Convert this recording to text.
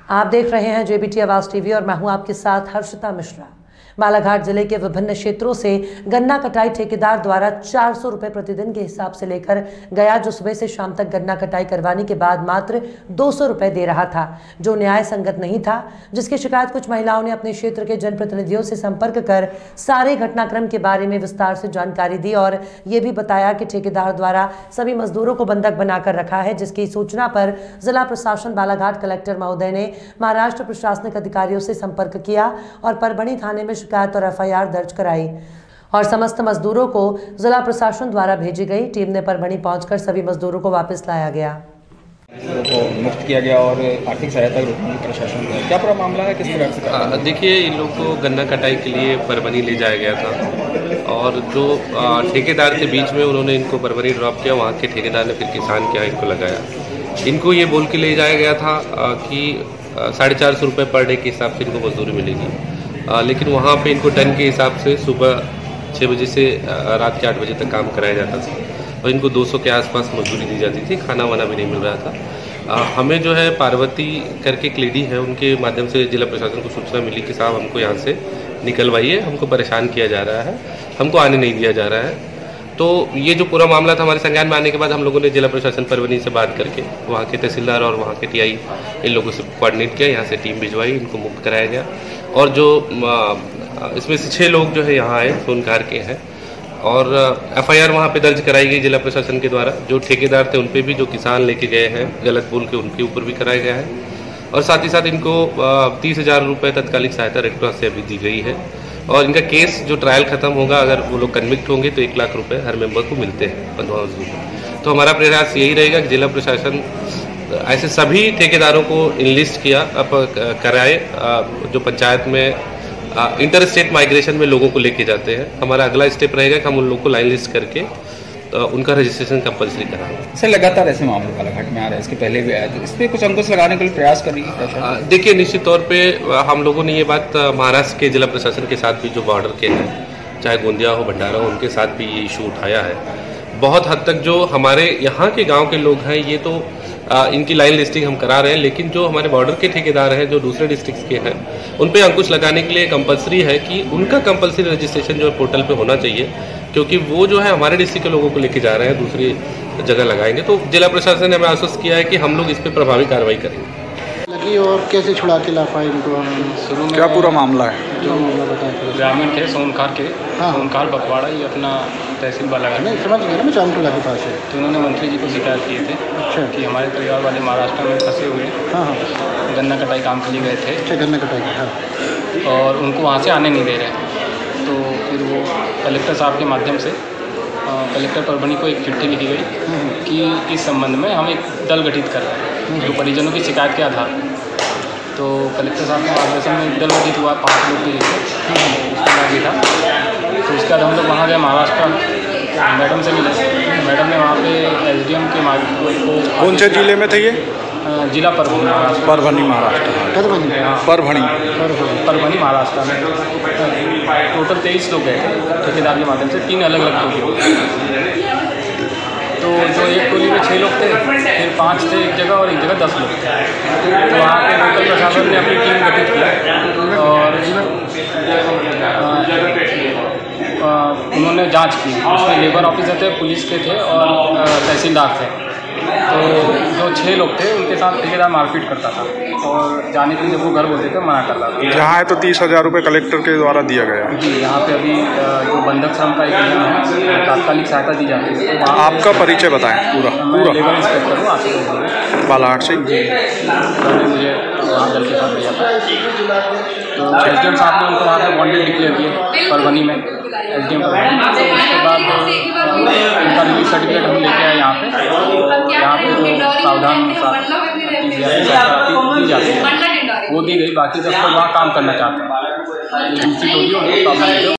आप देख रहे हैं JBT आवाज टीवी और मैं हूं आपके साथ हर्षिता मिश्रा। बालाघाट जिले के विभिन्न क्षेत्रों से गन्ना कटाई ठेकेदार द्वारा 400 रुपए प्रतिदिन के हिसाब से लेकर गया, जो सुबह से शाम तक गन्ना कटाई करवाने के बाद मात्र 200 रुपए दे रहा था, जो न्याय संगत नहीं था। जिसकी शिकायत कुछ महिलाओं ने अपने क्षेत्र के जनप्रतिनिधियों से संपर्क कर सारे घटनाक्रम के बारे में विस्तार से जानकारी दी और ये भी बताया कि ठेकेदार द्वारा सभी मजदूरों को बंधक बनाकर रखा है, जिसकी सूचना पर जिला प्रशासन बालाघाट कलेक्टर महोदय ने महाराष्ट्र प्रशासनिक अधिकारियों से संपर्क किया और परभणी थाने में शिकायत और FIR दर्ज कराई और समस्त मजदूरों को जिला प्रशासन द्वारा भेजी गई। टीम ने परभणी पहुंचकर सभी मजदूरों को वापस लाया गया, को मुक्त किया गया और आर्थिक सहायता रोकने प्रशासन का क्या पूरा मामला है, किस तरह से? देखिए, इन लोग को गन्ना कटाई के लिए परभणी ले जाया गया था और जो ठेकेदार के बीच में उन्होंने इनको परभणी ड्रॉप किया। वहाँ के ठेकेदार ने फिर किसान के यहाँ इनको लगाया। इनको ये बोल के ले जाया गया था कि 450 रुपये पर डे के हिसाब से इनको मजदूरी मिलेगी, लेकिन वहाँ पे इनको टन के हिसाब से सुबह 6 बजे से रात के 8 बजे तक काम कराया जाता था और इनको 200 के आसपास मजदूरी दी जाती थी। खाना वाना भी नहीं मिल रहा था। हमें जो है पार्वती करके एक लेडी है, उनके माध्यम से जिला प्रशासन को सूचना मिली कि साहब हमको यहाँ से निकलवाइए, हमको परेशान किया जा रहा है, हमको आने नहीं दिया जा रहा है। तो ये जो पूरा मामला था हमारे संज्ञान में आने के बाद हम लोगों ने जिला प्रशासन परभणी से बात करके वहाँ के तहसीलदार और वहाँ के TI इन लोगों से कोऑर्डिनेट किया, यहाँ से टीम भिजवाई, इनको मुक्त कराया गया। और जो इसमें से 6 लोग जो है यहाँ आए सोनकार के हैं और FIR वहाँ पे दर्ज कराई गई जिला प्रशासन के द्वारा। जो ठेकेदार थे उन पे भी, जो किसान लेके गए हैं गलत बोल के, उनके ऊपर भी कराया गया है और साथ ही साथ इनको 30,000 रुपये तत्कालिक सहायता रेड क्रॉस से अभी दी गई है और इनका केस जो ट्रायल खत्म होगा, अगर वो लोग कन्विक्ट होंगे तो 1 लाख रुपए हर मेंबर को मिलते हैं 15 मजदूर। तो हमारा प्रयास यही रहेगा कि जिला प्रशासन ऐसे सभी ठेकेदारों को इनलिस्ट कराए जो पंचायत में इंटर स्टेट माइग्रेशन में लोगों को लेके जाते हैं। हमारा अगला स्टेप रहेगा कि हम उन लोगों को लाइन लिस्ट करके उनका रजिस्ट्रेशन कंपल्सरी कराएंगे। सर, लगातार ऐसे मामले बालाघाट में आ रहे हैं, इसके पहले भी आया, तो इस पर कुछ अंकुश लगाने के लिए प्रयास करेंगे? देखिए, निश्चित तौर पे हम लोगों ने ये बात महाराष्ट्र के जिला प्रशासन के साथ भी, जो बॉर्डर के हैं, चाहे गोंदिया हो, भंडारा हो, उनके साथ भी ये इशू उठाया है। बहुत हद तक जो हमारे यहाँ के गाँव के लोग हैं, ये तो इनकी लाइन लिस्टिंग हम करा रहे हैं, लेकिन जो हमारे बॉर्डर के ठेकेदार हैं, जो दूसरे डिस्ट्रिक्ट्स के हैं, उन पे अंकुश लगाने के लिए कंपलसरी है कि उनका कंपलसरी रजिस्ट्रेशन जो है पोर्टल पे होना चाहिए, क्योंकि वो जो है हमारे डिस्ट्रिक्ट के लोगों को लेके जा रहे हैं, दूसरी जगह लगाएंगे। तो जिला प्रशासन ने हमें आश्वस्त किया है कि हम लोग इस पर प्रभावी कार्रवाई करेंगे। लगी और कैसे छुड़ा के ला पाए इनको? शुरू में क्या पूरा मामला है? जो मामला बताएं। ग्रामीण थे सोनकार के, हाँ। सोनकार बकवाड़ा, ये अपना तहसील बालाघाट नहीं समझ गया ना, मैं चांदपुर के पास है। तो उन्होंने मंत्री जी को शिकायत किए थे। अच्छा। कि हमारे परिवार वाले महाराष्ट्र में फंसे हुए, हाँ हाँ, गन्ना कटाई काम के लिए गए थे। अच्छा, गन्ना कटाई, हाँ। और उनको वहाँ से आने नहीं दे रहे। तो फिर वो कलेक्टर साहब के माध्यम से कलेक्टर परभणी को एक चिट्ठी लिखी गई कि इस संबंध में हम एक दल गठित कर रहे हैं, जो परिजनों की शिकायत के आधार पर। तो कलेक्टर साहब के मार्गदर्शन में एक दल गठित हुआ, 5 लोग के उसका भी था। तो उसके बाद हम लोग वहाँ गए, महाराष्ट्र मैडम से मिले। मैडम ने वहाँ पे SDM के माध्यम। कौन से जिले में थे ये? जिला परभणी महाराष्ट्र। परभणी महाराष्ट्र। परभणी महाराष्ट्र में टोटल 23 लोग गए थे ठेकेदार के माध्यम से, 3 अलग अलग टोली। तो जो एक टोली में 6 लोग थे, फिर 5 थे एक जगह और एक जगह 10 लोग थे। तो वहाँ पे लोकल प्रशासन ने अपनी टीम गठित की और उन्होंने जांच की। उसमें लेबर ऑफिसर थे, पुलिस के थे और तहसीलदार थे। तो जो 6 लोग थे, उनके साथ ठेकेदार मारपीट करता था और जाने के लिए जब वो घर बोलते थे मना करता था। यहाँ है तो 30,000 रुपये कलेक्टर के द्वारा दिया गया है। जी, यहाँ पे अभी जो बंधक श्रम का एक नियम है, तात्कालिक सहायता दी जाती है। तो आपका परिचय बताएं पूरा। मैं लेबर इंस्पेक्टर हूँ, आशुतोष बालाघाट से। जी, उन्होंने मुझे वहाँ दल के साथ भेजा था। तो SDM साहब ने उनको वहाँ पर वांटेड डिक्लेयर किए परभणी में, SDM परभणी। तो उसके बाद उनका रिलीज सर्टिफिकेट हम लेके आए यहाँ पे जो प्रावधान दी जाती है वो दी गई। बाकी 10 लोग वहाँ काम करना चाहते हैं। दूसरी टोली